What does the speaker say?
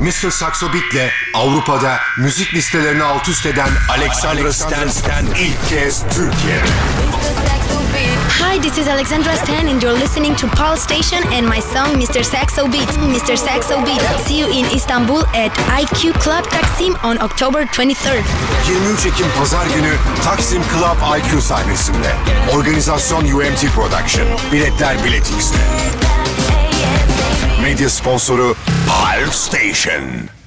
Mr. Saxo Beat'le Avrupa'da müzik listelerini alt üst eden Alexandra Stan ilk kez Türkiye'de. Hi, this is Alexandra Stan and you're listening to Pulse Station and my song Mr. Saxo Beat. Mr. Saxo Beat. See you in Istanbul at IQ Club Taksim on October 23rd. 23 Ekim Pazar günü Taksim Club IQ sahnesinde. Organizasyon UMT Production. Biletler Bilet X'te. Medya sponsoru Pulse Station.